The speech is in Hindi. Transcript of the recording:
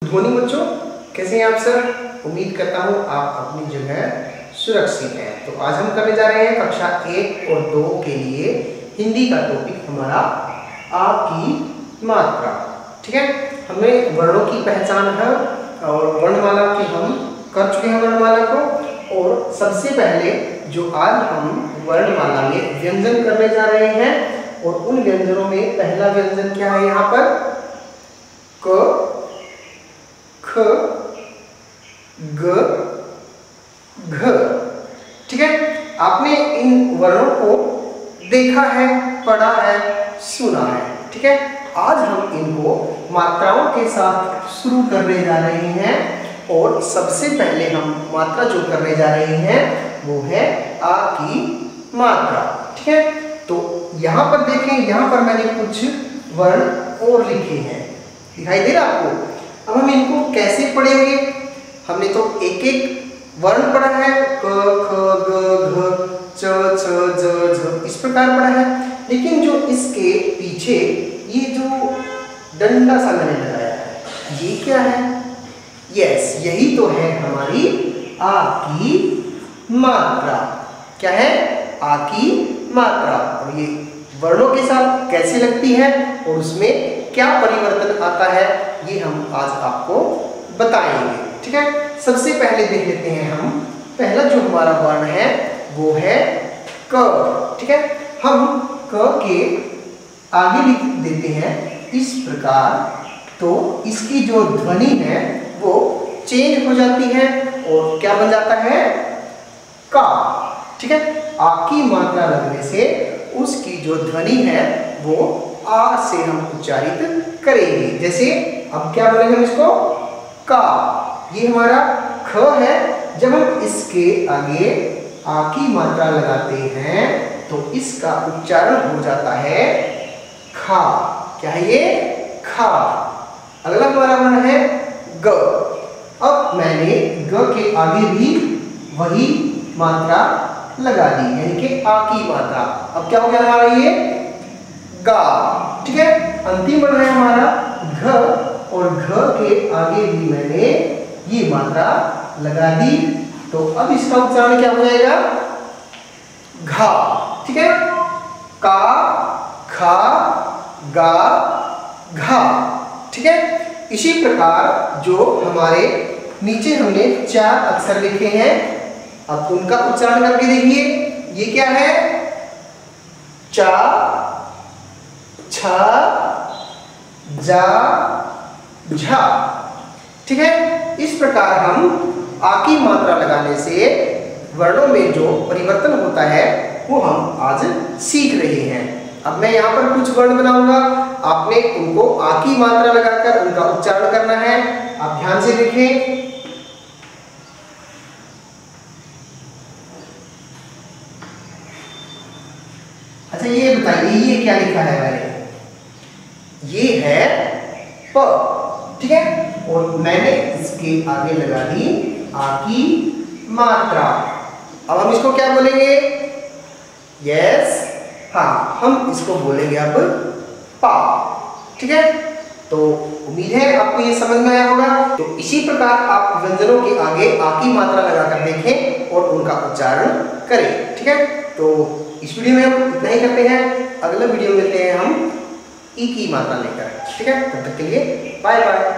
गुड मॉर्निंग बच्चों, कैसे हैं आप सर। उम्मीद करता हूँ आप अपनी जगह सुरक्षित हैं। तो आज हम करने जा रहे हैं कक्षा 1 और 2 के लिए हिंदी का टॉपिक हमारा आ की मात्रा। ठीक है, हमें वर्णों की पहचान है और वर्णमाला की हम कर चुके हैं वर्णमाला को। और सबसे पहले जो आज हम वर्णमाला में व्यंजन करने जा रहे हैं और उन व्यंजनों में पहला व्यंजन क्या है यहाँ पर, क, ख, ग, घ। ठीक है, आपने इन वर्णों को देखा है, पढ़ा है, सुना है। ठीक है, आज हम इनको मात्राओं के साथ शुरू करने जा रहे हैं और सबसे पहले हम मात्रा जो करने जा रहे हैं वो है आ की मात्रा। ठीक है, तो यहाँ पर देखें, यहाँ पर मैंने कुछ वर्ण और लिखे हैं, दिखाई दे रहा आपको। अब हम इनको कैसे पढ़ेंगे, हमने तो एक एक वर्ण पढ़ा है, क, ख, ग, घ, च, छ, ज, झ, इस प्रकार पढ़ा है। लेकिन जो इसके पीछे ये जो डंडा सा मैंने लगाया है, ये क्या है? यस, यही तो है हमारी आ की मात्रा। क्या है? आ की मात्रा। और ये वर्णों के साथ कैसे लगती है और उसमें क्या परिवर्तन आता है, ये हम आज आपको बताएंगे। ठीक है, सबसे पहले देख लेते हैं हम पहला जो हमारा वर्ण है वो है क। ठीक है, हम क के आगे लिख देते हैं इस प्रकार, तो इसकी जो ध्वनि है वो चेंज हो जाती है और क्या बन जाता है? का। ठीक है, आ की मात्रा लगने से उसकी जो ध्वनि है वो आ से हम उच्चारित करेंगे। जैसे अब क्या बोलेंगे हम इसको? का। ये हमारा ख है, जब हम इसके आगे आ की मात्रा लगाते हैं तो इसका उच्चारण हो जाता है खा। क्या है ये? खा। अगला हमारा वर्ण है ग। अब मैंने ग के आगे भी वही मात्रा लगा दी, यानी कि आ की मात्रा। अब क्या हो गया हमारा ये? गा। ठीक है, अंतिम वर्ण है हमारा घ और घ के आगे भी मैंने ये मात्रा लगा दी, तो अब इसका उच्चारण क्या हो जाएगा? घा। ठीक है, का, खा, गा, घा। ठीक है, इसी प्रकार जो हमारे नीचे हमने 4 अक्षर लिखे हैं, अब उनका उच्चारण करके देखिए। ये क्या है? चा, छा, जा, झा। ठीक है, इस प्रकार हम आ की मात्रा लगाने से वर्णों में जो परिवर्तन होता है वो हम आज सीख रहे हैं। अब मैं यहाँ पर कुछ वर्ण बनाऊंगा, आपने उनको आ की मात्रा लगाकर उनका उच्चारण करना है। आप ध्यान से देखें। अच्छा, ये बताइए ये क्या लिखा है मैंने? ये है प। ठीक है, और मैंने इसके आगे लगा दी आ की मात्रा। अब हम इसको क्या बोलेंगे? यस, हाँ, हम इसको बोलेंगे अब पा। ठीक है, तो उम्मीद है आपको ये समझ में आया होगा। तो इसी प्रकार आप व्यंजनों के आगे आ की मात्रा लगाकर देखें और उनका उच्चारण करें। ठीक है, तो इस वीडियो में हम इतना ही करते हैं। अगला वीडियो मिलते हैं हम ई की मात्रा लेकर। ठीक है, तब तक के लिए बाय बाय।